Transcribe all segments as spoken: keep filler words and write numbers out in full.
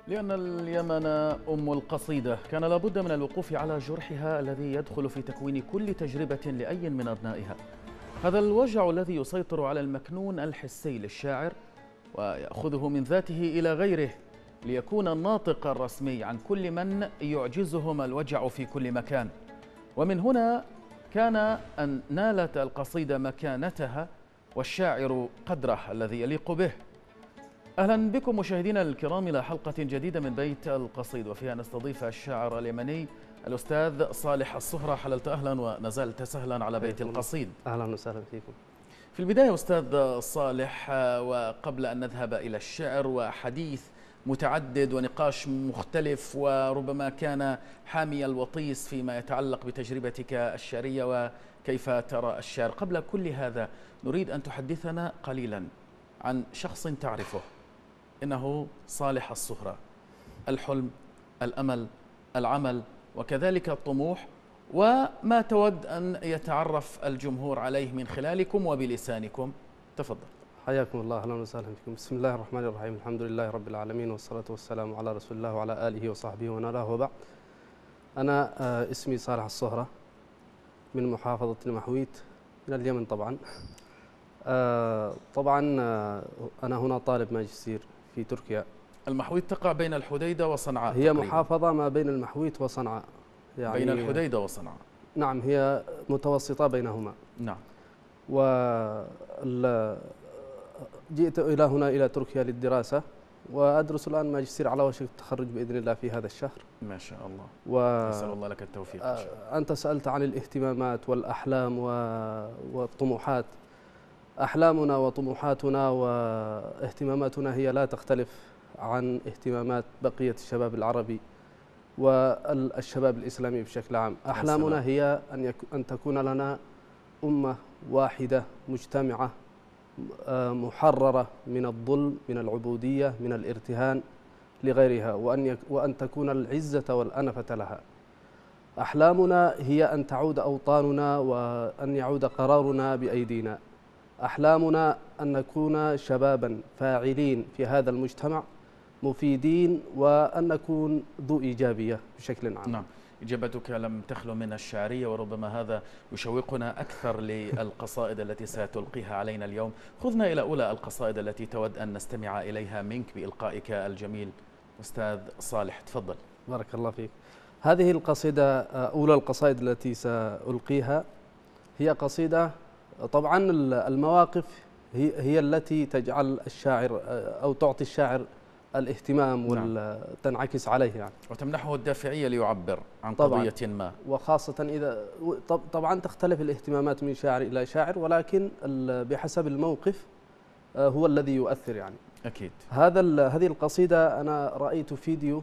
لأن اليمن أم القصيدة كان لابد من الوقوف على جرحها الذي يدخل في تكوين كل تجربة لأي من أبنائها. هذا الوجع الذي يسيطر على المكنون الحسي للشاعر ويأخذه من ذاته إلى غيره ليكون الناطق الرسمي عن كل من يعجزهم الوجع في كل مكان. ومن هنا كان أن نالت القصيدة مكانتها والشاعر قدره الذي يليق به. أهلا بكم مشاهدينا الكرام إلى حلقة جديدة من بيت القصيد، وفيها نستضيف الشاعر اليمني الأستاذ صالح الصهرة. حللت أهلا ونزلت سهلا على بيت القصيد. أهلا وسهلا فيكم. في البداية أستاذ صالح، وقبل أن نذهب إلى الشعر وحديث متعدد ونقاش مختلف وربما كان حامي الوطيس فيما يتعلق بتجربتك الشعرية وكيف ترى الشعر، قبل كل هذا نريد أن تحدثنا قليلا عن شخص تعرفه، إنه صالح الصهرة. الحلم، الأمل، العمل، وكذلك الطموح، وما تود أن يتعرف الجمهور عليه من خلالكم وبلسانكم. تفضل. حياكم الله، أهلا وسهلا فيكم. بسم الله الرحمن الرحيم، الحمد لله رب العالمين، والصلاة والسلام على رسول الله وعلى آله وصحبه ومن وبعد. أنا اسمي صالح الصهرة من محافظة المحويت من اليمن. طبعا طبعا أنا هنا طالب ماجستير في تركيا. المحويت تقع بين الحديدة وصنعاء؟ هي تقريبا محافظة ما بين المحويت وصنعاء، يعني بين الحديدة وصنعاء. نعم، هي متوسطة بينهما. نعم. وجئت إلى هنا إلى تركيا للدراسة، وأدرس الآن ماجستير على وشك التخرج بإذن الله في هذا الشهر. ما شاء الله. و... نسأل الله لك التوفيق إن شاء الله. أنت سألت عن الاهتمامات والأحلام و... والطموحات. أحلامنا وطموحاتنا واهتماماتنا هي لا تختلف عن اهتمامات بقية الشباب العربي والشباب الإسلامي بشكل عام. أحلامنا هي أن, يك... أن تكون لنا أمة واحدة مجتمعة محررة من الظلم، من العبودية، من الارتهان لغيرها، وأن, يك... وأن تكون العزة والأنفة لها. أحلامنا هي أن تعود أوطاننا وأن يعود قرارنا بأيدينا. أحلامنا أن نكون شبابا فاعلين في هذا المجتمع، مفيدين، وأن نكون ذو إيجابية بشكل عام. نعم، إجابتك لم تخلو من الشعرية، وربما هذا يشوقنا أكثر للقصائد التي ستلقيها علينا اليوم. خذنا إلى أولى القصائد التي تود أن نستمع إليها منك بإلقائك الجميل أستاذ صالح. تفضل. بارك الله فيك. هذه القصيدة أولى القصائد التي سألقيها، هي قصيدة طبعا المواقف هي, هي التي تجعل الشاعر أو تعطي الشاعر الاهتمام وتنعكس عليه يعني، وتمنحه الدافعية ليعبر عن طبعاً قضية ما. وخاصة إذا طبعا تختلف الاهتمامات من شاعر إلى شاعر، ولكن بحسب الموقف هو الذي يؤثر يعني. أكيد. هذا هذه القصيدة أنا رأيت فيديو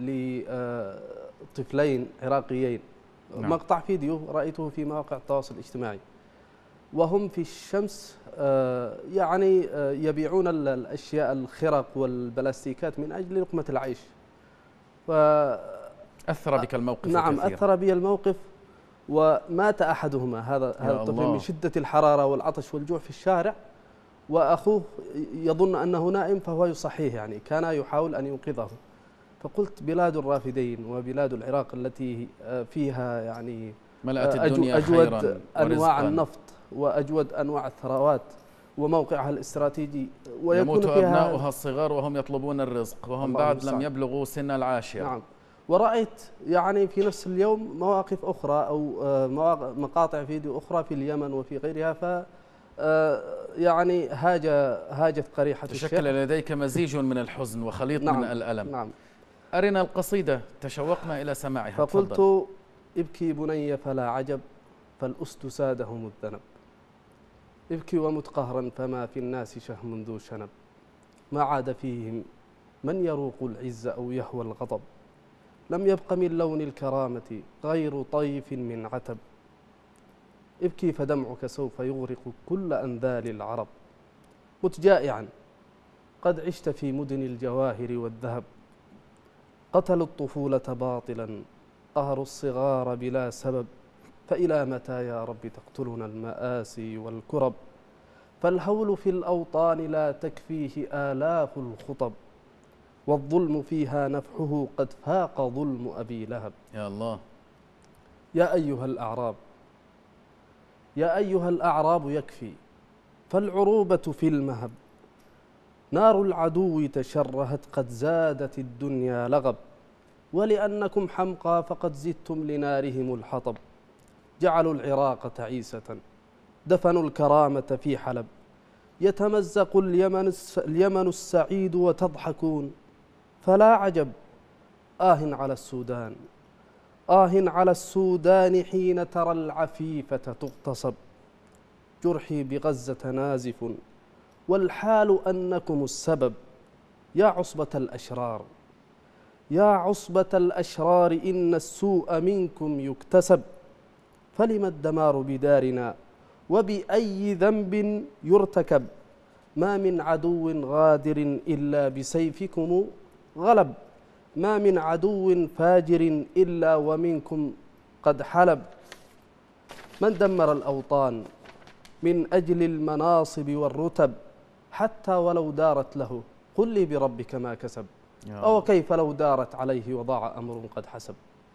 لطفلين عراقيين. نعم. مقطع فيديو رأيته في مواقع التواصل الاجتماعي، وهم في الشمس يعني يبيعون الأشياء، الخرق والبلاستيكات، من أجل لقمة العيش. ف أثر بك الموقف؟ نعم كثيرا. أثر بي الموقف، ومات أحدهما، هذا هذا الطفل، من شدة الحرارة والعطش والجوع في الشارع، وأخوه يظن أنه نائم فهو يصحيه، يعني كان يحاول أن ينقذه. فقلت بلاد الرافدين وبلاد العراق التي فيها يعني ملأت الدنيا أجود خيرا أنواع النفط وأجود أنواع الثروات وموقعها الاستراتيجي، ويكون يموت فيها أبناؤها الصغار وهم يطلبون الرزق وهم بعد لم يبلغوا سن العاشرة. نعم. ورأيت يعني في نفس اليوم مواقف أخرى أو مقاطع فيديو أخرى في اليمن وفي غيرها، ف يعني هاج هاجت قريحة الشيخ. تشكل لديك مزيج من الحزن وخليط نعم. من الألم. نعم. أرنا القصيدة، تشوقنا إلى سماعها. فقلت: تفضل. ابكي بني فلا عجب، فالأسد سادهم الذنب. ابكي ومت قهرا، فما في الناس شهم ذو شنب. ما عاد فيهم من يروق العز أو يهوى الغضب. لم يبق من لون الكرامة غير طيف من عتب. ابكي فدمعك سوف يغرق كل أنذال العرب. مت جائعا، قد عشت في مدن الجواهر والذهب. قتلوا الطفولة باطلا، قهروا الصغار بلا سبب. فإلى متى يا رب تقتلنا المآسي والكرب؟ فالهول في الأوطان لا تكفيه آلاف الخطب. والظلم فيها نفحه قد فاق ظلم أبي لهب. يا الله. يا أيها الأعراب يا أيها الأعراب يكفي، فالعروبة في المهب، نار العدو تشرهت قد زادت الدنيا لغب، ولأنكم حمقى فقد زدتم لنارهم الحطب، جعلوا العراق تعيسة دفنوا الكرامة في حلب، يتمزق اليمن, اليمن السعيد وتضحكون، فلا عجب آه على السودان آه على السودان حين ترى العفيفة تغتصب، جرحي بغزة نازف والحال أنكم السبب، يا عصبة الأشرار يا عصبة الأشرار إن السوء منكم يكتسب، فلم الدمار بدارنا وبأي ذنب يرتكب، ما من عدو غادر إلا بسيفكم غلب، ما من عدو فاجر إلا ومنكم قد حلب، من دمر الأوطان من أجل المناصب والرتب، حتى ولو دارت له قل لي بربك ما كسب، أو كيف لو دارت عليه وضاع أمر قد حسب،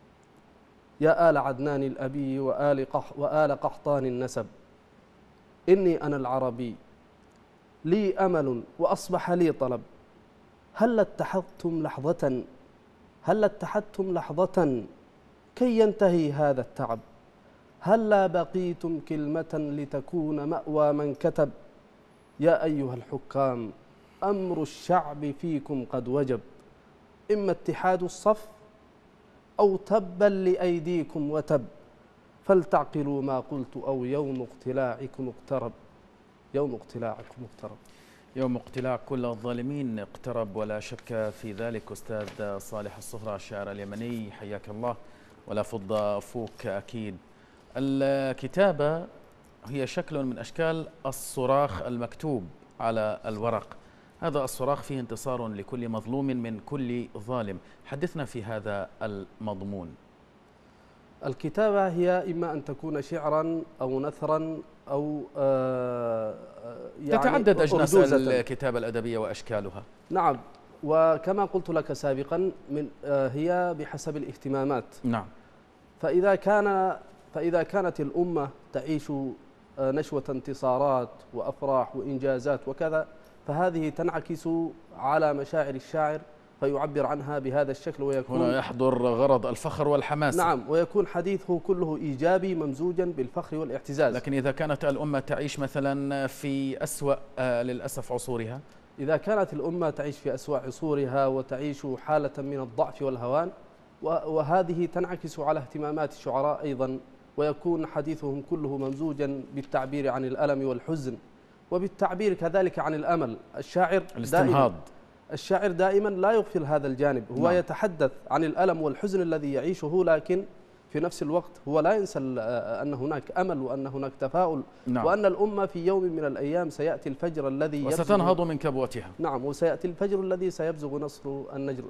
يا آل عدنان الأبي وآل, قح وآل قحطان النسب، إني أنا العربي لي أمل وأصبح لي طلب، هل اتحدتم لحظة هل اتحدتم لحظة كي ينتهي هذا التعب، هلا بقيتم كلمة لتكون مأوى من كتب، يا أيها الحكام أمر الشعب فيكم قد وجب، إما اتحاد الصف أو تبا لأيديكم وتب، فلتعقلوا ما قلت أو يوم اقتلاعكم اقترب، يوم اقتلاعكم اقترب. يوم اقتلاع كل الظالمين اقترب ولا شك في ذلك. أستاذ صالح الصهرة الشاعر اليمني، حياك الله ولا فض فوك أكيد. الكتابة هي شكل من أشكال الصراخ المكتوب على الورق، هذا الصراخ فيه انتصار لكل مظلوم من كل ظالم، حدثنا في هذا المضمون. الكتابة هي إما أن تكون شعرا أو نثرا أو آه يعني تتعدد أجناس الكتابة الأدبية وأشكالها. نعم، وكما قلت لك سابقا من آه هي بحسب الاهتمامات. نعم. فإذا كان فإذا كانت الأمة تعيش آه نشوة انتصارات وأفراح وإنجازات وكذا، فهذه تنعكس على مشاعر الشاعر فيعبر عنها بهذا الشكل، ويكون هنا يحضر غرض الفخر والحماس. نعم، ويكون حديثه كله إيجابي ممزوجا بالفخر والاعتزاز. لكن إذا كانت الأمة تعيش مثلا في أسوأ آه للأسف عصورها، إذا كانت الأمة تعيش في أسوأ عصورها وتعيش حالة من الضعف والهوان، وهذه تنعكس على اهتمامات الشعراء أيضا، ويكون حديثهم كله ممزوجا بالتعبير عن الألم والحزن وبالتعبير كذلك عن الأمل. الشاعر الاستنهاض دائما الشاعر دائما لا يغفل هذا الجانب، هو نعم. يتحدث عن الألم والحزن الذي يعيشه، لكن في نفس الوقت هو لا ينسى أن هناك أمل وأن هناك تفاؤل. نعم. وأن الأمة في يوم من الأيام سيأتي الفجر الذي وستنهض من كبوتها. نعم، وسيأتي الفجر الذي سيبزغ نصر النجر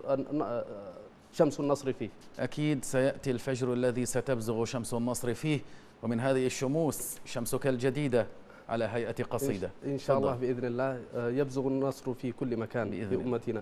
شمس النصر فيه. أكيد سيأتي الفجر الذي ستبزغ شمس النصر فيه، ومن هذه الشموس شمسك الجديدة على هيئة قصيدة إن شاء الله بإذن الله يبزغ النصر في كل مكان في أمتنا.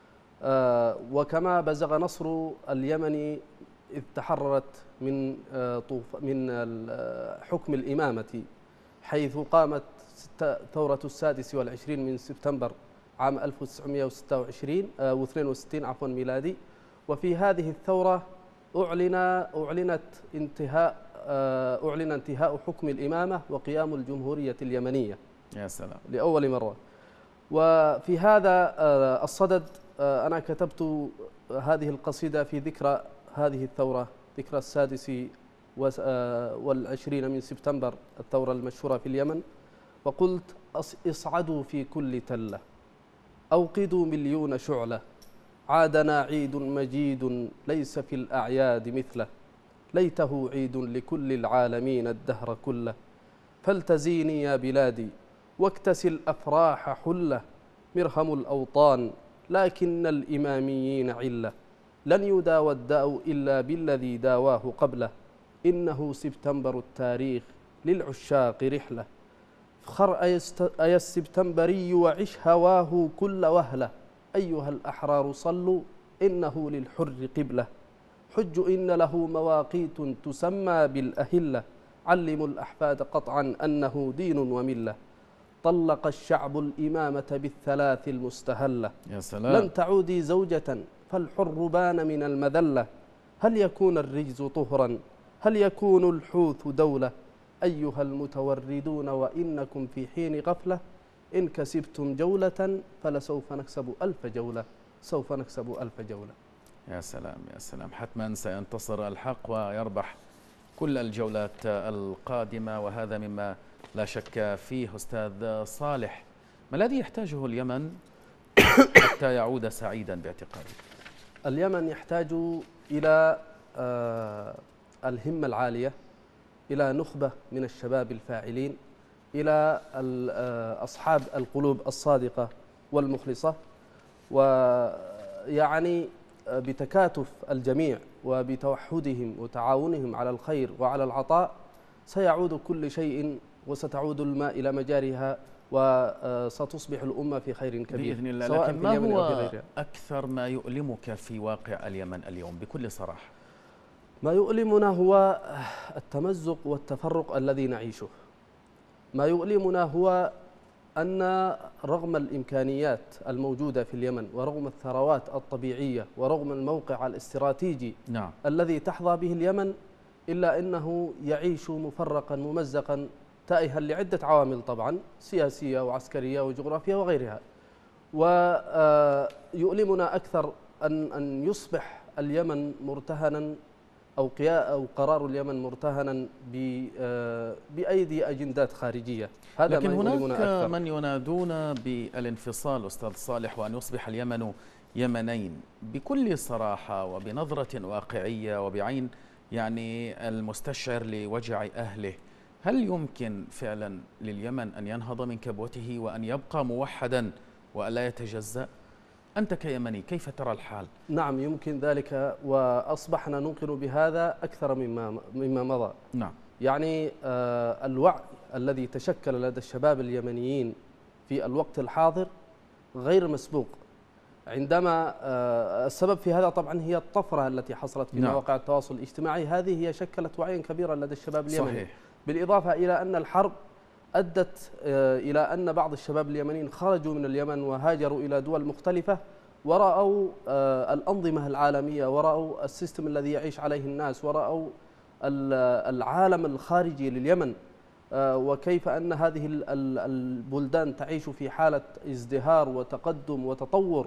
وكما بزغ نصر اليمن إذ تحررت من من حكم الإمامة، حيث قامت ثورة السادس والعشرين من سبتمبر عام ألف وتسعمائة وستة وعشرين واثنين وستين عفوا ميلادي. وفي هذه الثورة أعلن أعلنت انتهاء أعلن انتهاء حكم الإمامة وقيام الجمهورية اليمنية. يا سلام. لأول مرة. وفي هذا الصدد أنا كتبت هذه القصيدة في ذكرى هذه الثورة، ذكرى السادس والعشرين من سبتمبر، الثورة المشهورة في اليمن، وقلت: اصعدوا في كل تلة، أوقدوا مليون شعلة، عادنا عيد مجيد ليس في الأعياد مثله، ليته عيد لكل العالمين الدهر كله، فالتزيني يا بلادي واكتسي الأفراح حلة، مرهم الأوطان لكن الإماميين علة، لن يداوى الداء إلا بالذي داواه قبله، إنه سبتمبر التاريخ للعشاق رحلة، فخر أي السبتمبري وعش هواه كل وهلة، أيها الأحرار صلوا إنه للحر قبلة، حج إن له مواقيت تسمى بالأهلة، علموا الأحفاد قطعا أنه دين وملة، طلق الشعب الإمامة بالثلاث المستهلة، يا سلام. لن تعودي زوجة فالحر بان من المذلة، هل يكون الرجز طهرا هل يكون الحوث دولة، أيها المتوردون وإنكم في حين غفلة، إن كسبتم جولة فلسوف نكسب ألف جولة، سوف نكسب ألف جولة. يا سلام يا سلام، حتما سينتصر الحق ويربح كل الجولات القادمة، وهذا مما لا شك فيه. أستاذ صالح، ما الذي يحتاجه اليمن حتى يعود سعيدا باعتقادك؟ اليمن يحتاج إلى الهمة العالية، إلى نخبة من الشباب الفاعلين، إلى أصحاب القلوب الصادقة والمخلصة، ويعني بتكاتف الجميع وبتوحدهم وتعاونهم على الخير وعلى العطاء سيعود كل شيء، وستعود الماء إلى مجاريها، وستصبح الأمة في خير كبير بإذن الله. سواء لكن في ما اليمن أو في هو غيرها. أكثر ما يؤلمك في واقع اليمن اليوم بكل صراحة؟ ما يؤلمنا هو التمزق والتفرق الذي نعيشه. ما يؤلمنا هو أن رغم الإمكانيات الموجودة في اليمن، ورغم الثروات الطبيعية، ورغم الموقع الاستراتيجي نعم. الذي تحظى به اليمن، إلا أنه يعيش مفرقا ممزقا تائها لعدة عوامل طبعا سياسية وعسكرية وجغرافية وغيرها. ويؤلمنا أكثر أن أن يصبح اليمن مرتهنا أو أو قرار اليمن مرتهنا بأيدي أجندات خارجية. هذا لكن ما هناك أكثر. من ينادون بالانفصال أستاذ صالح، وأن يصبح اليمن يمنين. بكل صراحة وبنظرة واقعية وبعين يعني المستشعر لوجع أهله، هل يمكن فعلا لليمن أن ينهض من كبوته وأن يبقى موحدا وألا يتجزأ؟ أنت كيمني كيف ترى الحال؟ نعم يمكن ذلك، وأصبحنا نوقن بهذا أكثر مما مما مضى. نعم. يعني آه الوعي الذي تشكل لدى الشباب اليمنيين في الوقت الحاضر غير مسبوق. عندما آه السبب في هذا طبعا هي الطفرة التي حصلت في نعم. مواقع التواصل الاجتماعي، هذه هي شكلت وعيا كبيرا لدى الشباب اليمني. صحيح. بالإضافة إلى أن الحرب أدت إلى أن بعض الشباب اليمنيين خرجوا من اليمن وهاجروا إلى دول مختلفة، ورأوا الأنظمة العالمية، ورأوا السيستم الذي يعيش عليه الناس، ورأوا العالم الخارجي لليمن، وكيف أن هذه البلدان تعيش في حالة ازدهار وتقدم وتطور.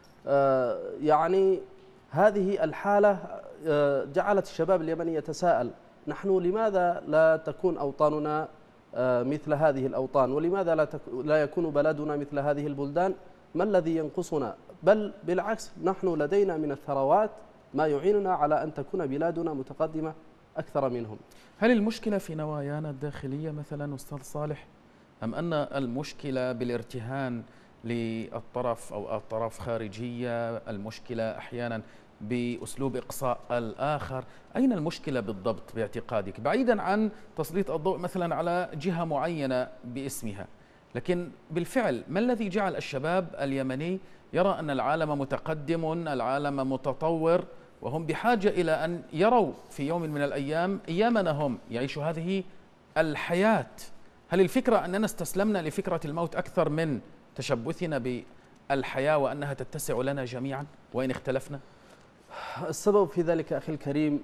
يعني هذه الحالة جعلت الشباب اليمني يتساءل: نحن لماذا لا تكون أوطاننا مثل هذه الأوطان؟ ولماذا لا, لا يكون بلدنا مثل هذه البلدان؟ ما الذي ينقصنا؟ بل بالعكس، نحن لدينا من الثروات ما يعيننا على أن تكون بلادنا متقدمة أكثر منهم. هل المشكلة في نوايانا الداخلية مثلا أستاذ صالح، أم أن المشكلة بالارتهان للطرف أو الطرف خارجية، المشكلة أحيانا بأسلوب إقصاء الآخر؟ أين المشكلة بالضبط باعتقادك، بعيدا عن تسليط الضوء مثلا على جهة معينة باسمها؟ لكن بالفعل ما الذي جعل الشباب اليمني يرى أن العالم متقدم، العالم متطور، وهم بحاجة إلى أن يروا في يوم من الأيام أيامنا هم يعيشوا هذه الحياة؟ هل الفكرة أننا استسلمنا لفكرة الموت أكثر من تشبثنا بالحياة وأنها تتسع لنا جميعا وإن اختلفنا؟ السبب في ذلك أخي الكريم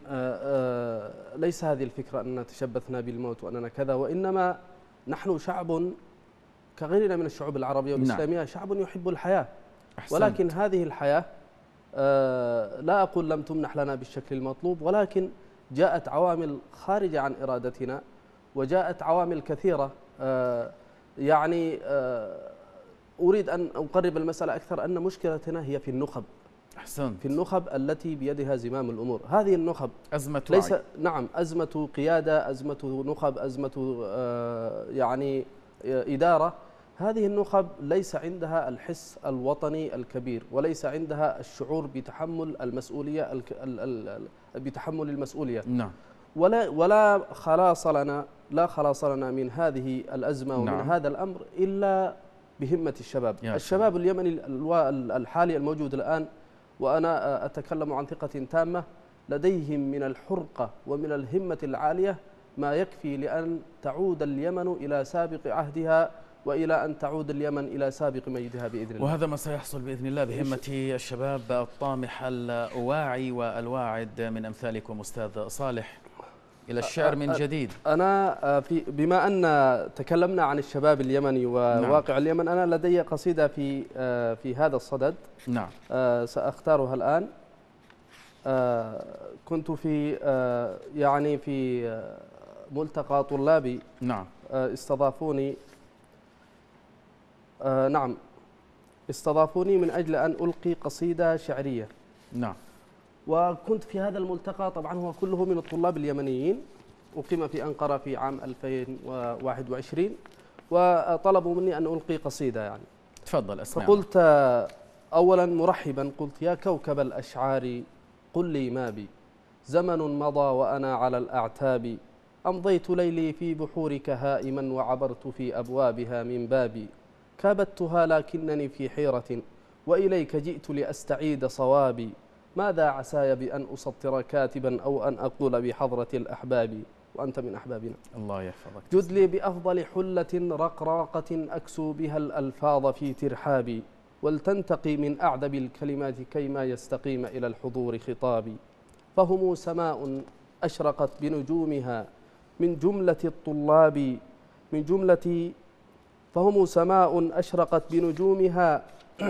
ليس هذه الفكرة أننا تشبثنا بالموت وأننا كذا، وإنما نحن شعب كغيرنا من الشعوب العربية والإسلامية. نعم. شعب يحب الحياة. أحسنت. ولكن هذه الحياة لا أقول لم تمنح لنا بالشكل المطلوب، ولكن جاءت عوامل خارجة عن إرادتنا، وجاءت عوامل كثيرة. يعني أريد أن أقرب المسألة أكثر، أن مشكلتنا هي في النخب. أحسنت. في النخب التي بيدها زمام الأمور. هذه النخب أزمة ليس وعي. نعم أزمة قيادة، أزمة نخب، أزمة آه يعني إدارة. هذه النخب ليس عندها الحس الوطني الكبير، وليس عندها الشعور بتحمل المسؤولية بتحمل المسؤولية. نعم. ولا ولا خلاص لنا لا خلاص لنا من هذه الأزمة ومن نعم. هذا الأمر إلا بهمة الشباب. الشباب اليمني الحالي الموجود الآن، وأنا أتكلم عن ثقة تامة، لديهم من الحرقة ومن الهمة العالية ما يكفي لأن تعود اليمن إلى سابق عهدها، وإلى أن تعود اليمن إلى سابق مجدها بإذن الله. وهذا ما سيحصل بإذن الله بهمة الشباب الطامح الواعي والواعد من أمثالكم أستاذ صالح. إلى الشعر من جديد. أنا في بما أن تكلمنا عن الشباب اليمني وواقع نعم. اليمن، أنا لدي قصيدة في في هذا الصدد. نعم. سأختارها الآن. كنت في يعني في ملتقى طلابي. نعم. استضافوني. نعم. استضافوني من أجل أن ألقي قصيدة شعرية. نعم. وكنت في هذا الملتقى، طبعا هو كله من الطلاب اليمنيين، أقيم في أنقرة في عام ألفين وواحد وعشرين، وطلبوا مني أن ألقي قصيدة يعني. تفضل أسمع. فقلت أولا مرحبا، قلت يا كوكب الأشعار قل لي ما بي، زمن مضى وأنا على الأعتاب، أمضيت ليلي في بحورك هائما وعبرت في أبوابها من بابي، كابدتها لكنني في حيرة وإليك جئت لأستعيد صوابي، ماذا عساي بأن أسطر كاتبا أو أن أقول بحضرة الأحباب وأنت من أحبابنا. الله يحفظك. جد لي بأفضل حلة رقراقة أكسو بها الألفاظ في ترحابي، ولتنتقي من أعذب الكلمات كيما يستقيم إلى الحضور خطابي، فهم سماء أشرقت بنجومها من جملة الطلاب من جملة فهم سماء أشرقت بنجومها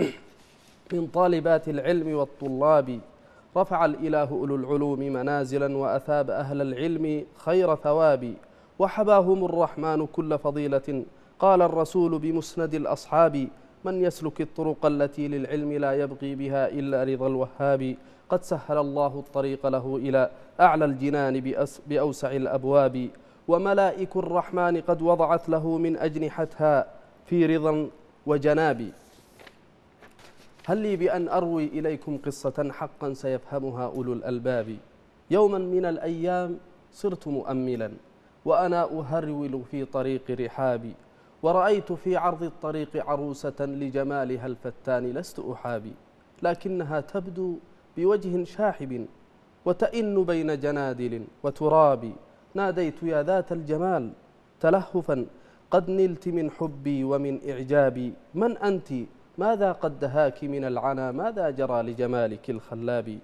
من طالبات العلم والطلاب، رفع الإله أولو العلوم منازلا وأثاب أهل العلم خير ثواب، وحباهم الرحمن كل فضيلة، قال الرسول بمسند الأصحاب، من يسلك الطرق التي للعلم لا يبغي بها إلا رضا الوهاب، قد سهل الله الطريق له إلى أعلى الجنان بأوسع الأبواب، وملائك الرحمن قد وضعت له من أجنحتها في رضا وجناب. هل لي بأن أروي إليكم قصة حقا سيفهمها أولو الألباب، يوما من الأيام صرت مؤملا وأنا أهرول في طريق رحابي، ورأيت في عرض الطريق عروسة لجمالها الفتان لست أحابي، لكنها تبدو بوجه شاحب وتئن بين جنادل وتراب، ناديت يا ذات الجمال تلهفا قد نلت من حبي ومن إعجابي، من أنت ماذا قد دهاك من العنا ماذا جرى لجمالك الخلاب،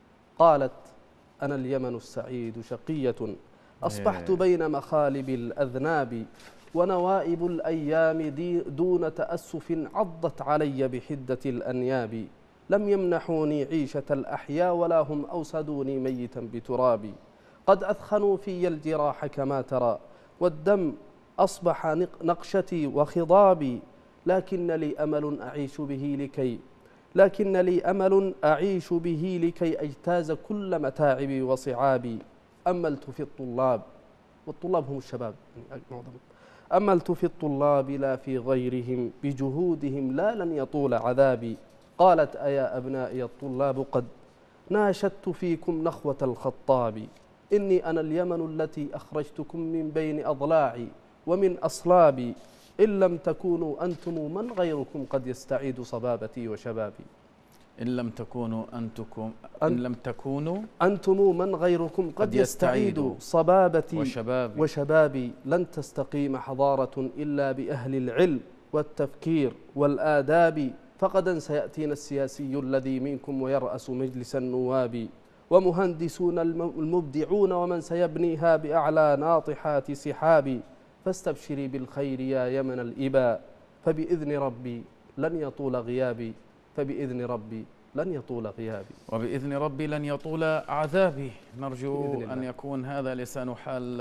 قالت أنا اليمن السعيد شقية أصبحت بين مخالب الأذناب، ونوائب الأيام دون تأسف عضت علي بحدة الأنياب، لم يمنحوني عيشة الأحياء ولا هم أوسدوني ميتا بترابي، قد أثخنوا في الجراح كما ترى والدم أصبح نقشتي وخضابي، لكن لي أمل أعيش به لكي لكن لي أمل أعيش به لكي أجتاز كل متاعبي وصعابي، أملت في الطلاب، والطلاب هم الشباب معظمهم، أملت في الطلاب لا في غيرهم بجهودهم لا لن يطول عذابي، قالت أيا أبنائي الطلاب قد ناشدت فيكم نخوة الخطاب، إني أنا اليمن التي أخرجتكم من بين أضلاعي ومن أصلابي، إن لم تكونوا أنتم من غيركم قد يستعيد صبابتي وشبابي. إن لم تكونوا أنتكم إن لم تكونوا أنتم من غيركم قد, قد يستعيد صبابتي وشبابي. وشبابي، لن تستقيم حضارة إلا بأهل العلم والتفكير والآداب، فغدا سيأتينا السياسي الذي منكم ويرأس مجلس النواب، ومهندسون المبدعون ومن سيبنيها بأعلى ناطحات سحاب، فاستبشري بالخير يا يمن الإباء، فبإذن ربي لن يطول غيابي، فبإذن ربي لن يطول غيابي، وبإذن ربي لن يطول عذابي. نرجو أن يكون هذا لسان حال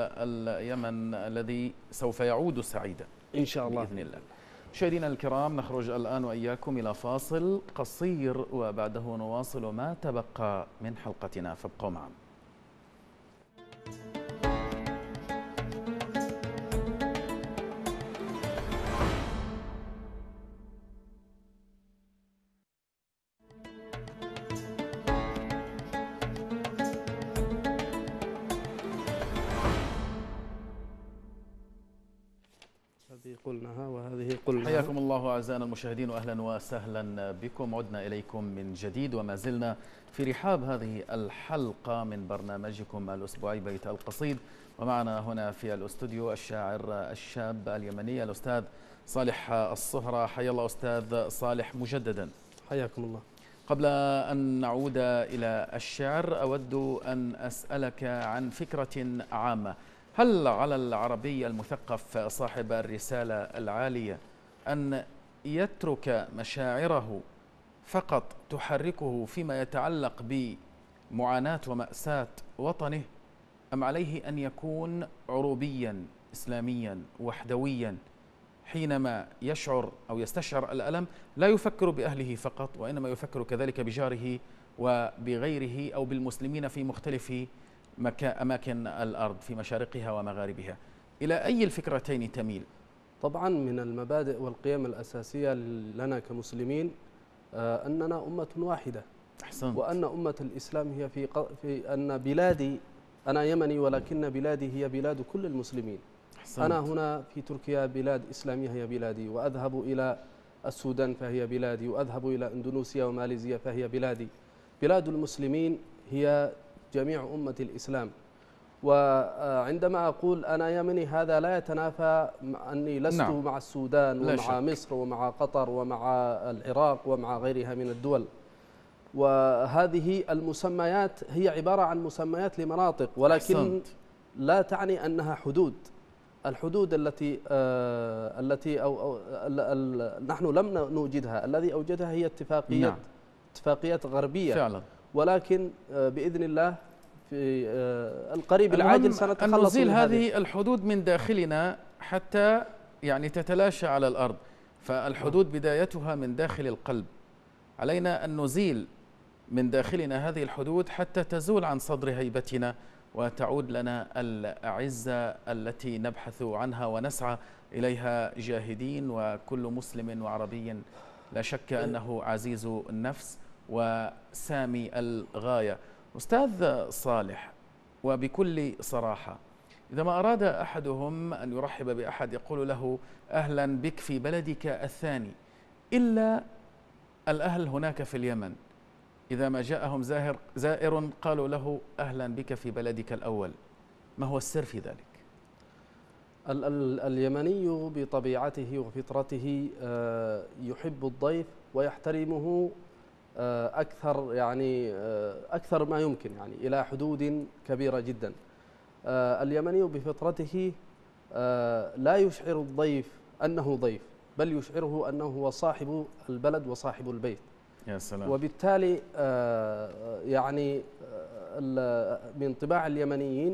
اليمن الذي سوف يعود سعيدا إن شاء الله بإذن الله. مشاهدينا الكرام، نخرج الآن وإياكم إلى فاصل قصير وبعده نواصل ما تبقى من حلقتنا، فابقوا معنا. قلناها وهذه قلناها. حياكم الله أعزائنا المشاهدين وأهلا وسهلا بكم. عدنا إليكم من جديد وما زلنا في رحاب هذه الحلقة من برنامجكم الأسبوعي بيت القصيد، ومعنا هنا في الاستوديو الشاعر الشاب اليمني الأستاذ صالح الصهرة. حيا الله أستاذ صالح مجددا. حياكم الله. قبل أن نعود إلى الشعر أود أن أسألك عن فكرة عامة. هل على العربي المثقف صاحب الرسالة العالية أن يترك مشاعره فقط تحركه فيما يتعلق بمعاناة ومأساة وطنه، أم عليه أن يكون عروبيا إسلاميا وحدويا حينما يشعر أو يستشعر الألم لا يفكر بأهله فقط، وإنما يفكر كذلك بجاره وبغيره أو بالمسلمين في مختلف أماكن الأرض في مشارقها ومغاربها؟ إلى أي الفكرتين تميل؟ طبعا من المبادئ والقيم الأساسية لنا كمسلمين أننا أمة واحدة. أحسنت. وأن أمة الإسلام هي في, في أن بلادي، أنا يمني ولكن بلادي هي بلاد كل المسلمين. أحسنت. أنا هنا في تركيا بلاد إسلامية هي بلادي، وأذهب إلى السودان فهي بلادي، وأذهب إلى إندونيسيا وماليزيا فهي بلادي. بلاد المسلمين هي جميع أمة الإسلام. وعندما أقول أنا يمني هذا لا يتنافى أني لست نعم. مع السودان ومع شك. مصر ومع قطر ومع العراق ومع غيرها من الدول. وهذه المسميات هي عبارة عن مسميات لمناطق، ولكن أحسنت. لا تعني أنها حدود. الحدود التي آه التي أو, أو ال ال نحن لم نوجدها، الذي أوجدها هي اتفاقيات نعم. اتفاقيات غربية فعلا. ولكن آه بإذن الله في آه القريب العاجل سنتخلص أن نزيل هذه الحدود من داخلنا حتى يعني تتلاشى على الأرض. فالحدود بدايتها من داخل القلب. علينا أن نزيل من داخلنا هذه الحدود حتى تزول عن صدر هيبتنا وتعود لنا العزة التي نبحث عنها ونسعى إليها جاهدين. وكل مسلم وعربي لا شك أنه عزيز النفس وسامي الغاية. أستاذ صالح، وبكل صراحة، إذا ما أراد أحدهم أن يرحب بأحد يقول له أهلا بك في بلدك الثاني، إلا الأهل هناك في اليمن إذا ما جاءهم زائر, زائر قالوا له أهلا بك في بلدك الأول. ما هو السر في ذلك؟ ال ال اليمني بطبيعته وفطرته يحب الضيف ويحترمه أكثر، يعني أكثر ما يمكن، يعني إلى حدود كبيرة جدا. اليمني بفطرته لا يشعر الضيف أنه ضيف، بل يشعره أنه هو صاحب البلد وصاحب البيت. يا سلام. وبالتالي يعني من طباع اليمنيين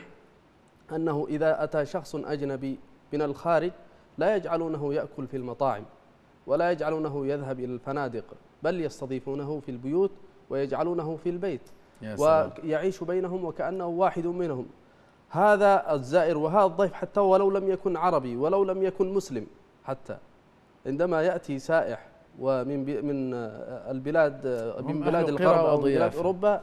أنه إذا أتى شخص أجنبي من الخارج لا يجعلونه يأكل في المطاعم ولا يجعلونه يذهب إلى الفنادق، بل يستضيفونه في البيوت ويجعلونه في البيت ويعيش بينهم وكأنه واحد منهم. هذا الزائر وهذا الضيف حتى ولو لم يكن عربي ولو لم يكن مسلم، حتى عندما يأتي سائح ومن من البلاد من بلاد الغرب أو بلاد أوروبا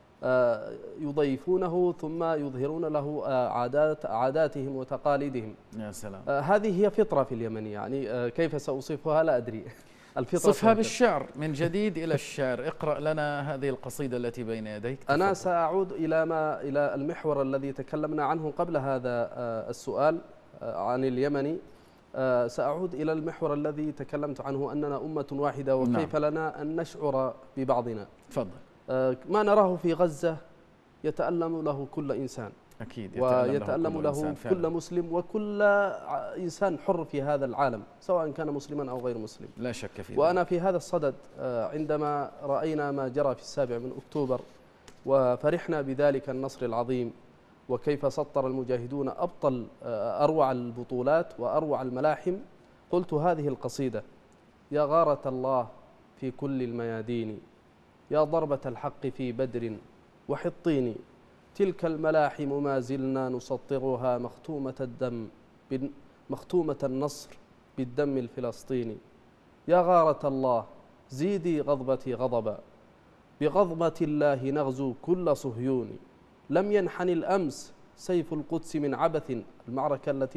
يضيفونه ثم يظهرون له عادات عاداتهم وتقاليدهم. يا سلام. هذه هي فطرة في اليمن، يعني كيف سأوصفها لا أدري. صفها بالشعر من جديد إلى الشعر. اقرأ لنا هذه القصيدة التي بين يديك. تفضل. أنا سأعود إلى ما إلى المحور الذي تكلمنا عنه قبل هذا السؤال عن اليمني. سأعود إلى المحور الذي تكلمت عنه أننا أمة واحدة وكيف نعم. لنا أن نشعر ببعضنا. تفضل. ما نراه في غزة يتألم له كل إنسان، أكيد ويتألم له, له كل, كل مسلم وكل إنسان حر في هذا العالم سواء كان مسلما أو غير مسلم، لا شك في ذلك. وأنا في هذا الصدد عندما رأينا ما جرى في السابع من أكتوبر وفرحنا بذلك النصر العظيم، وكيف سطر المجاهدون أبطل أروع البطولات وأروع الملاحم، قلت هذه القصيدة: يا غارة الله في كل الميادين، يا ضربة الحق في بدر وحطين، تلك الملاحم ما زلنا نسطرها مختومة الدم مختومة النصر بالدم الفلسطيني. يا غارة الله زيدي غضبتي غضبا، بغضبة الله نغزو كل صهيون، لم ينحن الأمس سيف القدس من عبث، المعركة التي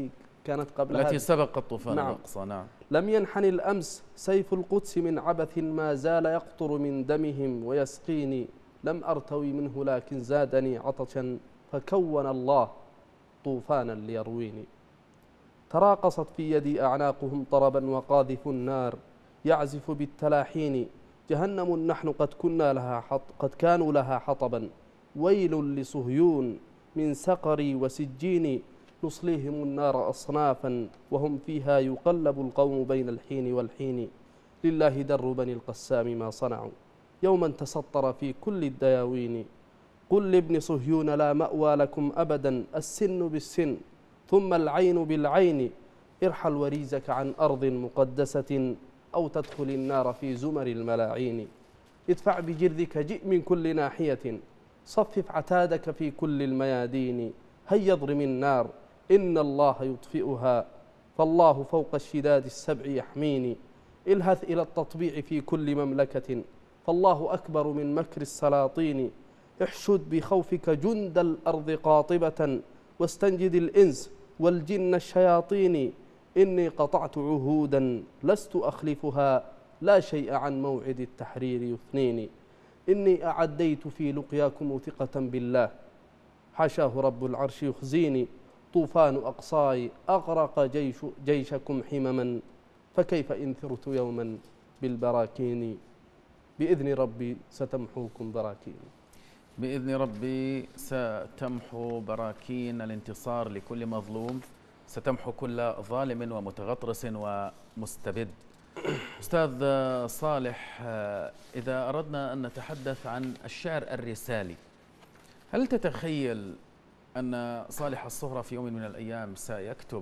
كانت قبل التي هذه. سبقت طوفان نعم. الأقصى. نعم. لم ينحني الأمس سيف القدس من عبث ما زال يقطر من دمهم ويسقيني، لم أرتوي منه لكن زادني عطشا فكون الله طوفانا ليرويني. تراقصت في يدي أعناقهم طربا وقاذف النار يعزف بالتلاحين، جهنم نحن قد كنا لها حط قد كانوا لها حطبا، ويل لصهيون من سقري وسجيني، نصليهم النار أصنافا وهم فيها يقلب القوم بين الحين والحين، لله در بني القسام ما صنعوا يوما تسطر في كل الدياوين، قل لابن صهيون لا مأوى لكم أبدا، السن بالسن ثم العين بالعين، ارحل وريزك عن أرض مقدسة أو تدخل النار في زمر الملاعين، ادفع بجرذك جئ من كل ناحية، صفف عتادك في كل الميادين، هيا اضرم النار إن الله يطفئها، فالله فوق الشداد السبع يحميني، الهث إلى التطبيع في كل مملكة، فالله أكبر من مكر السلاطين، احشد بخوفك جند الأرض قاطبة، واستنجد الإنس والجن الشياطين، إني قطعت عهودا لست أخلفها، لا شيء عن موعد التحرير يثنيني، إني أعديت في لقياكم ثقة بالله، حاشاه رب العرش يخزيني، طوفان أقصاي أغرق جيش جيشكم حمما، فكيف إن ثرت يوما بالبراكين، بإذن ربي ستمحوكم براكين. بإذن ربي ستمحو براكين الانتصار لكل مظلوم، ستمحو كل ظالم ومتغطرس ومستبد. أستاذ صالح، إذا أردنا أن نتحدث عن الشعر الرسالي، هل تتخيل أن صالح الصهرة في يوم من الأيام سيكتب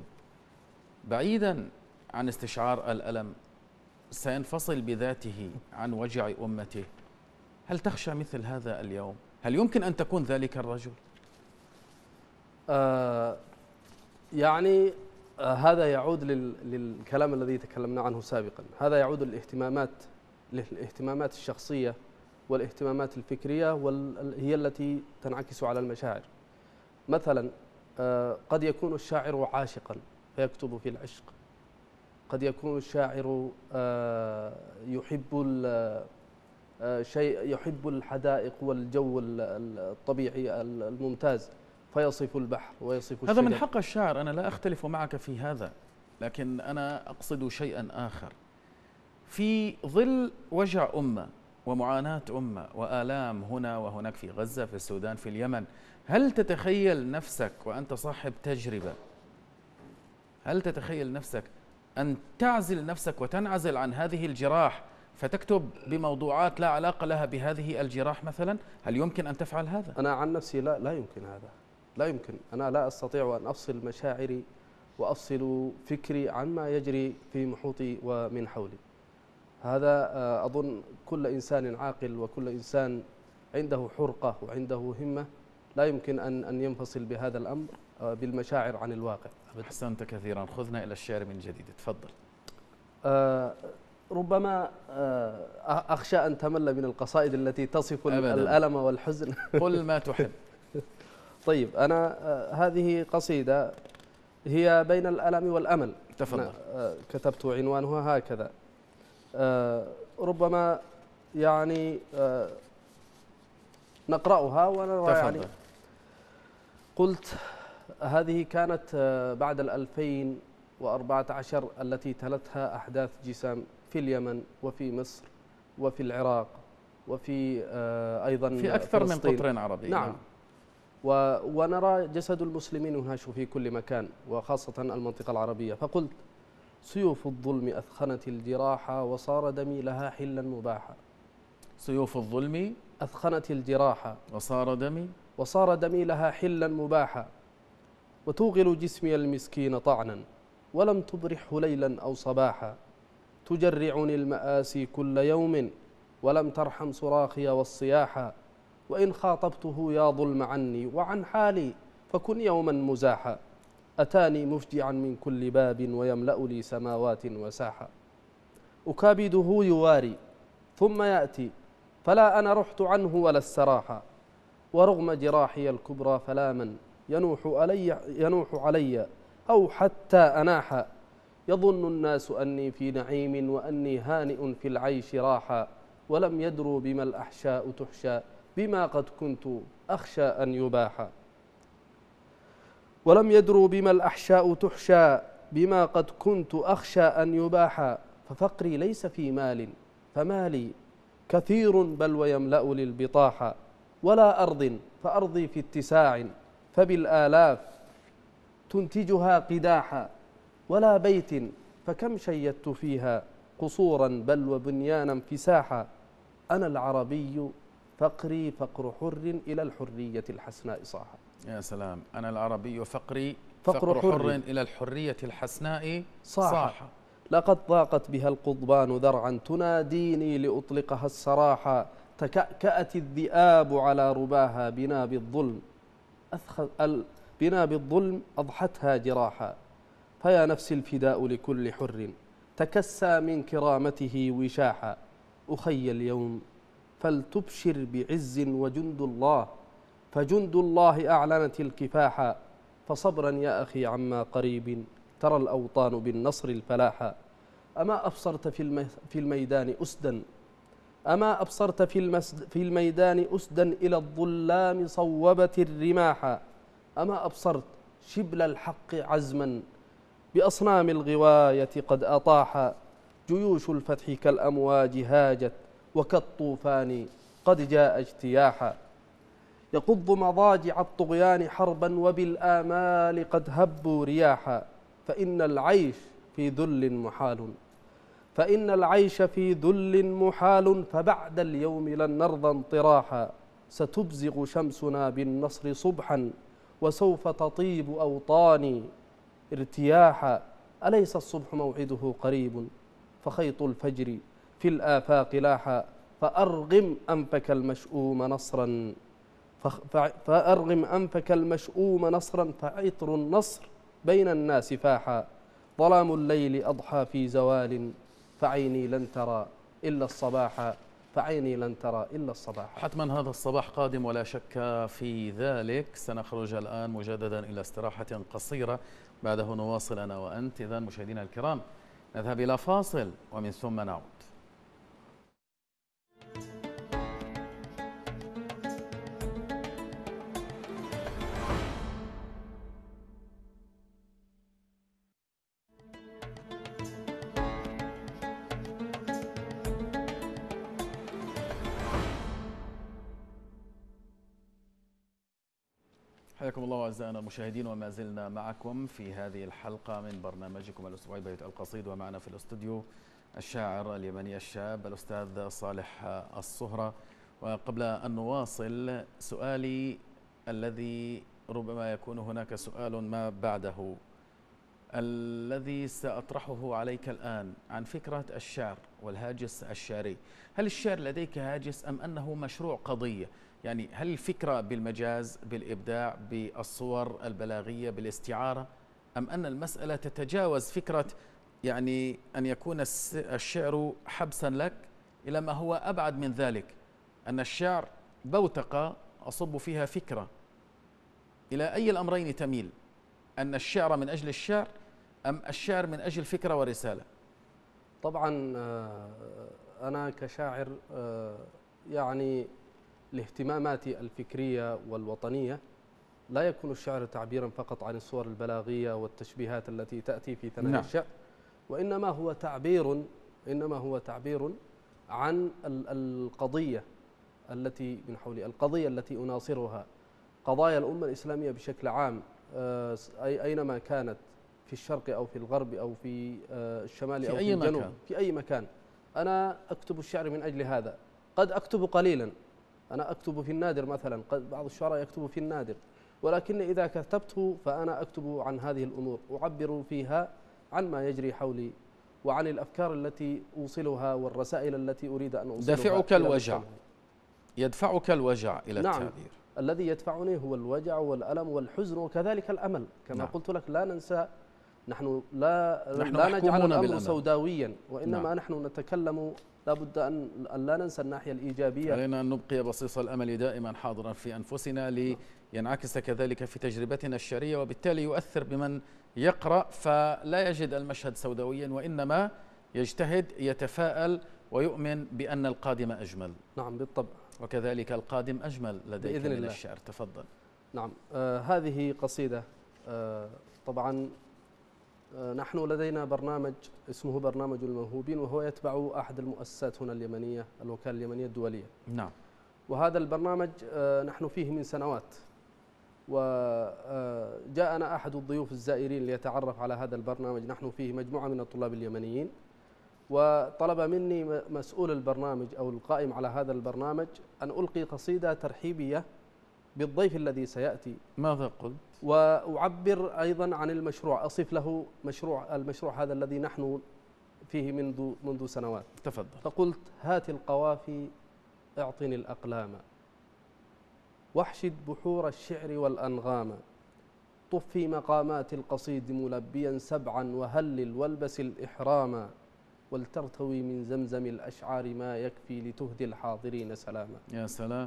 بعيدا عن استشعار الألم، سينفصل بذاته عن وجع أمته؟ هل تخشى مثل هذا اليوم؟ هل يمكن أن تكون ذلك الرجل؟ آه يعني آه هذا يعود للكلام الذي تكلمنا عنه سابقا، هذا يعود للاهتمامات للاهتمامات الشخصية والاهتمامات الفكرية، وهي التي تنعكس على المشاعر. مثلا آه قد يكون الشاعر عاشقا فيكتب في العشق، قد يكون الشاعر آه يحب شيء يحب الحدائق والجو الطبيعي الممتاز فيصف البحر ويصف الشجر. هذا من حق الشاعر، أنا لا أختلف معك في هذا، لكن أنا أقصد شيئا آخر. في ظل وجع أمة ومعاناة أمة وآلام هنا وهناك، في غزة، في السودان، في اليمن، هل تتخيل نفسك وأنت صاحب تجربة، هل تتخيل نفسك أن تعزل نفسك وتنعزل عن هذه الجراح فتكتب بموضوعات لا علاقة لها بهذه الجراح مثلا؟ هل يمكن أن تفعل هذا؟ أنا عن نفسي لا لا يمكن هذا، لا يمكن. أنا لا أستطيع أن أفصل مشاعري وأفصل فكري عما يجري في محيطي ومن حولي. هذا أظن كل إنسان عاقل وكل إنسان عنده حرقة وعنده همة لا يمكن أن أن ينفصل بهذا الأمر بالمشاعر عن الواقع. أحسنت كثيرا. خذنا إلى الشعر من جديد، تفضل. أه ربما أخشى أن تمل من القصائد التي تصف أبداً الألم والحزن. قل ما تحب. طيب، أنا هذه قصيدة هي بين الألم والأمل. تفضل. كتبت عنوانها هكذا، ربما يعني نقرأها ونرى. يعني قلت هذه كانت بعد الألفين وأربعة عشر التي تلتها أحداث جسام في اليمن وفي مصر وفي العراق وفي أيضا في أكثر فلسطين. من قطر عربي. نعم, نعم. ونرى جسد المسلمين ينهش في كل مكان وخاصة المنطقة العربية. فقلت سيوف الظلم أثخنت الجراح وصار دمي لها حلا مباحا. سيوف الظلم أثخنت الجراح وصار دمي وصار دمي لها حلا مباحا، وتوغل جسمي المسكين طعنا ولم تبرحه ليلا أو صباحا، تجرعني المآسي كل يوم ولم ترحم صراخي والصياحا، وإن خاطبته يا ظلم عني وعن حالي فكن يوما مزاحا، أتاني مفجعا من كل باب ويملأ لي سماوات وساحا، أكابده يواري ثم يأتي فلا أنا رحت عنه ولا السراحا، ورغم جراحي الكبرى فلا من ينوح علي, ينوح علي أو حتى أناحا. يظن الناس أني في نعيم وأني هانئ في العيش راحا، ولم يدروا بما الأحشاء تحشى بما قد كنت أخشى أن يباحا. ولم يدروا بما الأحشاء تحشى بما قد كنت أخشى أن يباحا. ففقري ليس في مال فمالي كثير بل ويملأ للبطاحا. ولا أرض فأرضي في اتساع فبالآلاف تنتجها قداحا. ولا بيت فكم شيدت فيها قصورا بل وبنيانا فساحا. أنا العربي فقري فقر حر إلى الحرية الحسناء صاحا. يا سلام. أنا العربي فقري فقر, فقر حر, حر إلى الحرية الحسناء صاحا. صاحا. لقد ضاقت بها القضبان ذرعا تناديني لأطلقها السراحا. تكأكأت الذئاب على رباها بنا بالظلم بنا بالظلم أضحتها جراحا. فيا نفس الفداء لكل حر تكسى من كرامته وشاحا. أخي اليوم فلتبشر بعز وجند الله فجند الله أعلنت الكفاحا. فصبرا يا أخي عما قريب ترى الأوطان بالنصر الفلاحا. أما أبصرت في الميدان أسدا أما أبصرت في, في الميدان أسدا إلى الظلام صوبت الرماحا. أما أبصرت شبل الحق عزما بأصنام الغواية قد أطاحا. جيوش الفتح كالأمواج هاجت وكالطوفان قد جاء اجتياحا. يقض مضاجع الطغيان حربا وبالآمال قد هبوا رياحا. فإن العيش في ذل محال فإن العيش في ذل محال فبعد اليوم لن نرضى انطراحا. ستبزغ شمسنا بالنصر صبحا وسوف تطيب أوطاني ارتياحا. أليس الصبح موعده قريب فخيط الفجر في الآفاق لاحا. فأرغم أنفك المشؤوم نصرا فأرغم أنفك المشؤوم نصرا فعطر النصر بين الناس فاحا. ظلام الليل أضحى في زوال فعيني لن ترى إلا الصباح فعيني لن ترى إلا الصباح. حتما هذا الصباح قادم ولا شك في ذلك. سنخرج الآن مجددا إلى استراحة قصيرة، بعده نواصل أنا وأنت. إذن مشاهدينا الكرام نذهب إلى فاصل ومن ثم نعود. حياكم الله أعزائنا المشاهدين، وما زلنا معكم في هذه الحلقة من برنامجكم الأسبوعي بيت القصيد، ومعنا في الاستوديو الشاعر اليمني الشاب الأستاذ صالح الصهرة. وقبل أن نواصل، سؤالي الذي ربما يكون هناك سؤال ما بعده، الذي سأطرحه عليك الآن عن فكرة الشعر والهاجس الشعري. هل الشعر لديك هاجس أم أنه مشروع قضية؟ يعني هل الفكرة بالمجاز، بالإبداع، بالصور البلاغية، بالاستعارة، أم أن المسألة تتجاوز فكرة يعني أن يكون الشعر حبسا لك إلى ما هو أبعد من ذلك، أن الشعر بوتقة أصب فيها فكرة؟ إلى أي الأمرين تميل؟ أن الشعر من أجل الشعر أم الشعر من أجل فكرة ورسالة؟ طبعا أنا كشاعر يعني لاهتماماتي الفكرية والوطنية لا يكون الشعر تعبيرا فقط عن الصور البلاغية والتشبيهات التي تأتي في ثنايا نعم. الشعر، وإنما هو تعبير إنما هو تعبير عن القضية التي من حولي، القضية التي أناصرها، قضايا الأمة الإسلامية بشكل عام، أي أينما كانت، في الشرق أو في الغرب أو في الشمال أو في الجنوب، في أي مكان. أنا أكتب الشعر من أجل هذا. قد أكتب قليلا، أنا أكتب في النادر مثلا، قد بعض الشعراء يكتب في النادر، ولكن إذا كتبت فأنا أكتب عن هذه الأمور، أعبر فيها عن ما يجري حولي وعن الأفكار التي أوصلها والرسائل التي أريد أن أوصلها. دافعك الوجع، يدفعك الوجع إلى نعم. التعبير. الذي يدفعني هو الوجع والألم والحزن وكذلك الأمل، كما نعم. قلت لك لا ننسى نحن لا نحن لا نجعل الأمر بالأمل. سوداويا، وإنما نعم. نحن نتكلم، لابد أن أن لا ننسى الناحية الإيجابية. علينا أن نبقي بصيص الأمل دائما حاضرا في أنفسنا لينعكس كذلك في تجربتنا الشعرية، وبالتالي يؤثر بمن يقرأ فلا يجد المشهد سوداويا، وإنما يجتهد يتفاءل ويؤمن بأن القادم أجمل. نعم بالطبع. وكذلك القادم أجمل لديك بإذن من الله. الشعر. تفضل. نعم. آه هذه قصيدة. آه طبعا آه نحن لدينا برنامج اسمه برنامج الموهوبين، وهو يتبع أحد المؤسسات هنا اليمنية، الوكالة اليمنية الدولية. نعم. وهذا البرنامج آه نحن فيه من سنوات، وجاءنا أحد الضيوف الزائرين ليتعرف على هذا البرنامج. نحن فيه مجموعة من الطلاب اليمنيين، وطلب مني مسؤول البرنامج أو القائم على هذا البرنامج أن ألقي قصيدة ترحيبية بالضيف الذي سيأتي. ماذا قلت؟ وأعبر أيضا عن المشروع، أصف له مشروع المشروع هذا الذي نحن فيه منذ منذ سنوات. تفضل. فقلت: هات القوافي اعطني الأقلام، واحشد بحور الشعر والأنغام، طفي مقامات القصيد ملبيا سبعا، وهلل والبس الإحرام، ولترتوي من زمزم الأشعار ما يكفي لتهدي الحاضرين سلاما. يا سلام.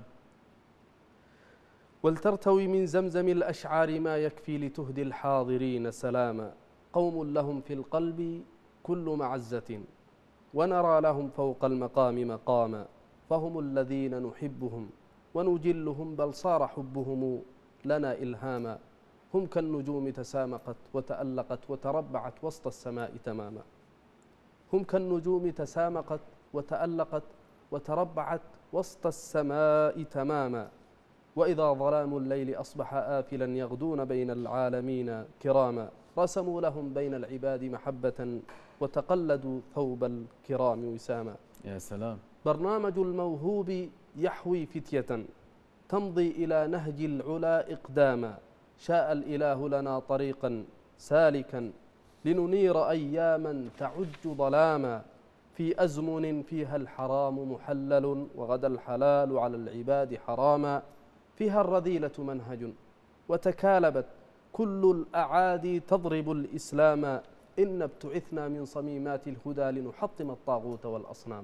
ولترتوي من زمزم الأشعار ما يكفي لتهدي الحاضرين سلاما، قوم لهم في القلب كل معزة، ونرى لهم فوق المقام مقاما، فهم الذين نحبهم ونجلهم، بل صار حبهم لنا إلهاما، هم كالنجوم تسامقت وتألقت وتربعت وسط السماء تماما، هم كالنجوم تسامقت وتألقت وتربعت وسط السماء تماما، وإذا ظلام الليل أصبح آفلا يغدون بين العالمين كراما، رسموا لهم بين العباد محبة وتقلدوا ثوب الكرام وساما. يا سلام. برنامج الموهوب يحوي فتية تمضي إلى نهج العلا إقداما، شاء الإله لنا طريقا سالكا لننير أياما تعج ظلاما، في أزمن فيها الحرام محلل وغدا الحلال على العباد حراما، فيها الرذيلة منهج وتكالبت كل الأعادي تضرب الإسلام، إن ابتعثنا من صميمات الهدى لنحطم الطاغوت والأصنام،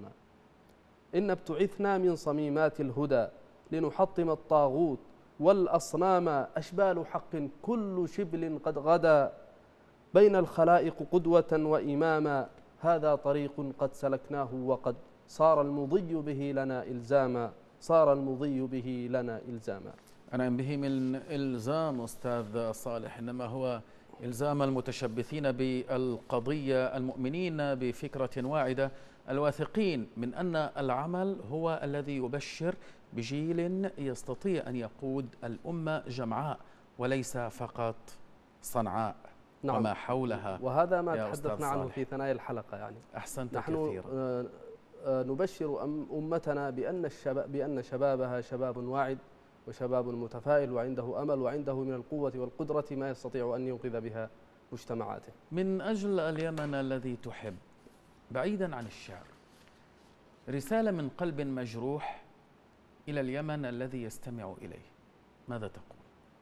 إن ابتعثنا من صميمات الهدى لنحطم الطاغوت والأصنام، أشبال حق كل شبل قد غدا بين الخلائق قدوة وإماما، هذا طريق قد سلكناه وقد صار المضي به لنا إلزاما، صار المضي به لنا إلزاما. أنا به من إلزام أستاذ صالح، إنما هو إلزام المتشبثين بالقضية، المؤمنين بفكرة واعدة، الواثقين من أن العمل هو الذي يبشر بجيل يستطيع أن يقود الأمة جمعاء وليس فقط صنعاء. نعم. وما حولها، وهذا ما تحدثنا عنه في ثنايا الحلقة. يعني أحسنت نحن كثيرا. نبشر أمتنا بأن الشباب بأن شبابها شباب واعد وشباب متفائل وعنده أمل وعنده من القوة والقدرة ما يستطيع أن ينقذ بها مجتمعاته. من أجل اليمن الذي تحب، بعيدا عن الشعر، رسالة من قلب مجروح إلى اليمن الذي يستمع إليه، ماذا تقول؟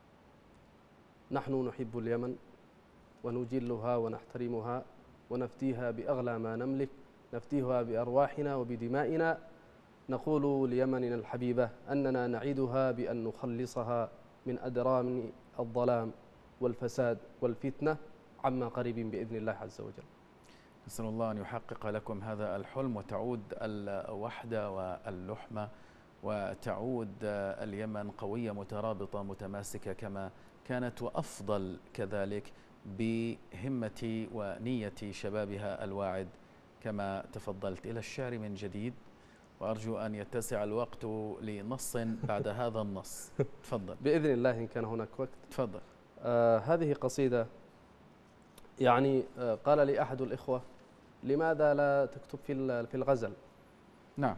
نحن نحب اليمن ونجلها ونحترمها ونفديها بأغلى ما نملك، نفديها بأرواحنا وبدمائنا. نقول ليمننا الحبيبة أننا نعيدها بأن نخلصها من أدران الظلام والفساد والفتنة عما قريب بإذن الله عز وجل. نسأل الله أن يحقق لكم هذا الحلم، وتعود الوحدة واللحمة، وتعود اليمن قوية مترابطة متماسكة كما كانت، وأفضل كذلك بهمة ونية شبابها الواعد كما تفضلت. إلى الشعر من جديد، وأرجو أن يتسع الوقت لنص بعد هذا النص. تفضل. بإذن الله إن كان هناك وقت. تفضل. آه هذه قصيدة، يعني آه قال لي أحد الإخوة: لماذا لا تكتب في في الغزل؟ نعم.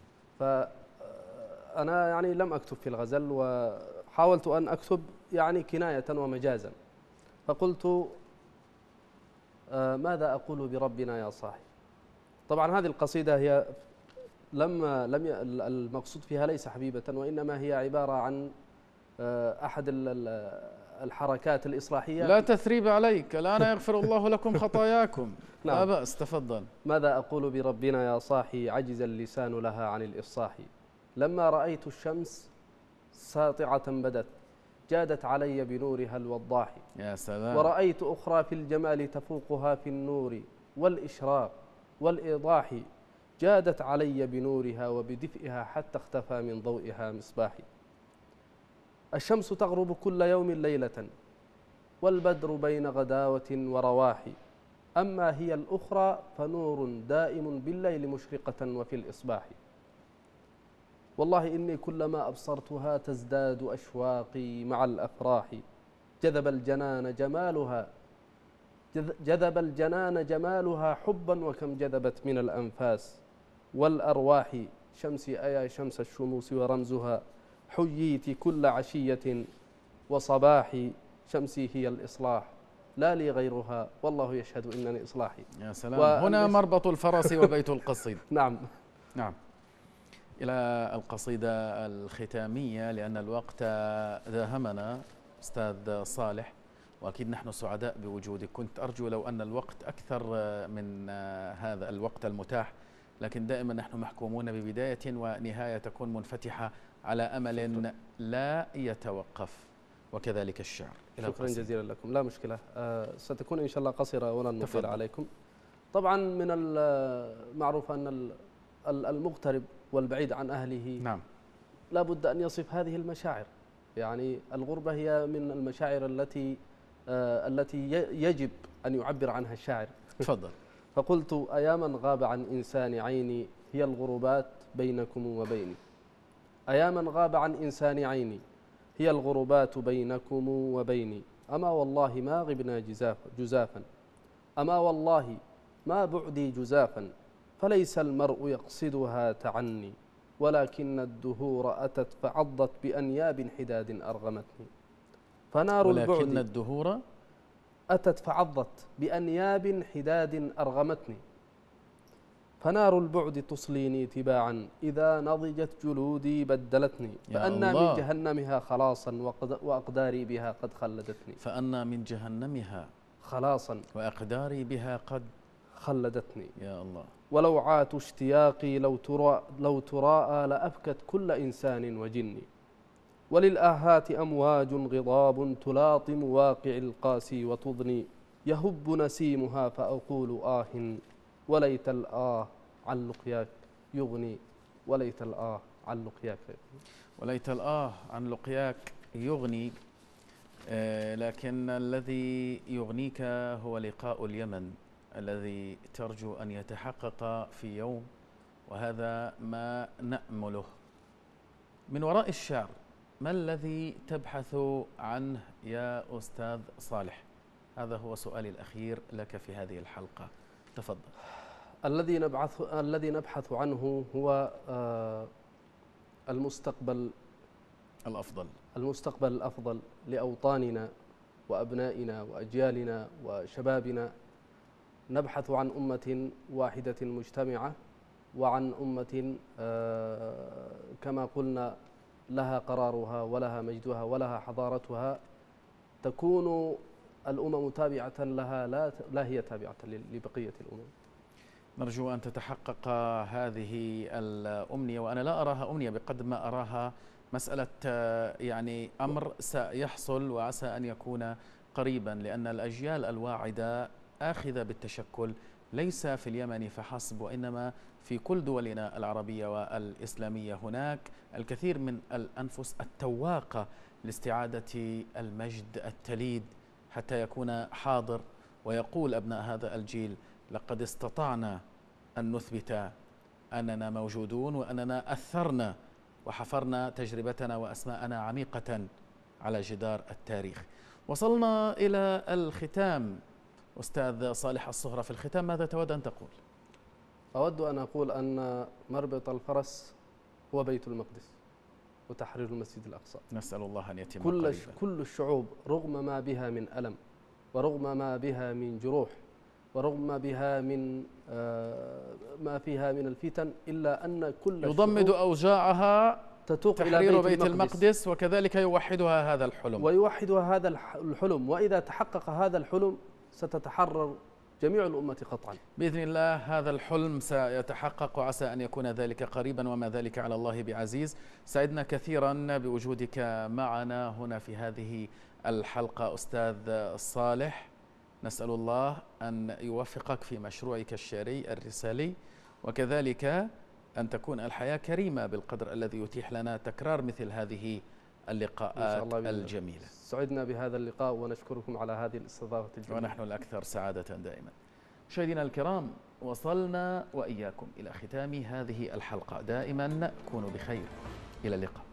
فأنا يعني لم أكتب في الغزل، وحاولت أن أكتب يعني كناية ومجازا، فقلت: آه ماذا أقول بربنا يا صاحي؟ طبعا هذه القصيدة هي لما لم ي... المقصود فيها ليس حبيبة، وإنما هي عبارة عن أحد الحركات الإصلاحية. لا تثريب عليك، الآن يغفر الله لكم خطاياكم. لا نعم. بأس، تفضل. ماذا أقول بربنا يا صاحي عجز اللسان لها عن الإفصاح. لما رأيت الشمس ساطعة بدت جادت علي بنورها الوضاح. يا سلام. ورأيت أخرى في الجمال تفوقها في النور والإشراق والإيضاح. جادت علي بنورها وبدفئها حتى اختفى من ضوئها مصباحي. الشمس تغرب كل يوم ليلة والبدر بين غداوة ورواح. أما هي الأخرى فنور دائم بالليل مشرقة وفي الإصباح. والله إني كلما أبصرتها تزداد أشواقي مع الأفراح. جذب الجنان جمالها جذب الجنان جمالها حبا وكم جذبت من الأنفاس والأرواح. شمسي أيا شمس الشموس ورمزها حييت كل عشية وصباح. شمسي هي الإصلاح لا لي غيرها والله يشهد إنني إصلاحي. يا سلام. هنا مربط الفرس وبيت القصيد. نعم نعم. إلى القصيدة الختامية لأن الوقت داهمنا أستاذ صالح، وأكيد نحن سعداء بوجودك. كنت أرجو لو أن الوقت أكثر من هذا الوقت المتاح، لكن دائما نحن محكومون ببداية ونهاية تكون منفتحة على أمل لا يتوقف، وكذلك الشعر. إلى شكرا جزيلا لكم. لا مشكلة، أه ستكون إن شاء الله قصيرة ولن نطيل عليكم. طبعا من المعروف أن المغترب والبعيد عن أهله نعم لا بد أن يصف هذه المشاعر. يعني الغربة هي من المشاعر التي آه التي يجب أن يعبر عنها الشاعر. تفضل. فقلت أياما غاب عن إنسان عيني هي الغربات بينكم وبيني. أياما غاب عن إنسان عيني هي الغربات بينكم وبيني. أما والله ما غبنا جزاف جزافا أما والله ما بعدي جزافا. فليس المرء يقصدها تعني ولكن الدهور أتت فعضت بأنياب حداد أرغمتني. فنار البعد ولكن الدهور أتت فعضت بأنياب حداد أرغمتني. فنار البعد تصليني تباعا إذا نضجت جلودي بدلتني. فأنا من جهنمها خلاصا وأقداري بها قد خلدتني. فأنا من جهنمها خلاصا وأقداري بها قد خلدتني. يا الله. ولوعات اشتياقي لو ترى لو تراءى لأبكت كل إنسان وجني. وللآهات أمواج غضاب تلاطم واقع القاسي وتضني. يهب نسيمها فأقول آه وليت الآه عن لقياك يغني. وليت الآه عن لقياك يغني. وليت الآه عن لقياك يغني. آه لكن الذي يغنيك هو لقاء اليمن الذي ترجو أن يتحقق في يوم، وهذا ما نأمله. من وراء الشعر ما الذي تبحث عنه يا أستاذ صالح؟ هذا هو سؤالي الأخير لك في هذه الحلقة، تفضل. الذي نبحث الذي نبحث عنه هو المستقبل الأفضل المستقبل الأفضل لأوطاننا وأبنائنا وأجيالنا وشبابنا. نبحث عن أمة واحدة مجتمعة، وعن أمة كما قلنا لها قرارها ولها مجدها ولها حضارتها. تكون الأمم تابعة لها لا لا هي تابعة لبقية الأمم. نرجو أن تتحقق هذه الأمنية، وأنا لا أراها أمنية بقدر ما أراها مسألة يعني أمر سيحصل وعسى أن يكون قريبا، لأن الأجيال الواعدة آخذة بالتشكل ليس في اليمن فحسب وإنما في كل دولنا العربية والإسلامية. هناك الكثير من الأنفس التواقة لاستعادة المجد التليد حتى يكون حاضر، ويقول أبناء هذا الجيل لقد استطعنا أن نثبت أننا موجودون وأننا أثرنا وحفرنا تجربتنا وأسماءنا عميقة على جدار التاريخ. وصلنا إلى الختام. أستاذ صالح الصهرة، في الختام ماذا تود أن تقول؟ أود أن أقول أن مربط الفرس هو بيت المقدس وتحرير المسجد الأقصى. نسأل الله أن يتم كل قريبا. كل الشعوب رغم ما بها من ألم ورغم ما بها من جروح ورغم ما بها من ما فيها من الفتن، إلا أن كل يضمد أوجاعها تتوق إلى تحرير بيت بيت المقدس, المقدس وكذلك يوحدها هذا الحلم ويوحدها هذا الحلم. وإذا تحقق هذا الحلم ستتحرر جميع الأمة قطعا بإذن الله. هذا الحلم سيتحقق وعسى أن يكون ذلك قريبا، وما ذلك على الله بعزيز. سعدنا كثيرا بوجودك معنا هنا في هذه الحلقة أستاذ صالح. نسأل الله أن يوفقك في مشروعك الشعري الرسالي، وكذلك أن تكون الحياة كريمة بالقدر الذي يتيح لنا تكرار مثل هذه اللقاءات الجميلة. سعدنا بهذا اللقاء ونشكركم على هذه الاستضافة الجميلة، ونحن الأكثر سعادة دائما. مشاهدينا الكرام، وصلنا وإياكم إلى ختام هذه الحلقة. دائما كونوا بخير، إلى اللقاء.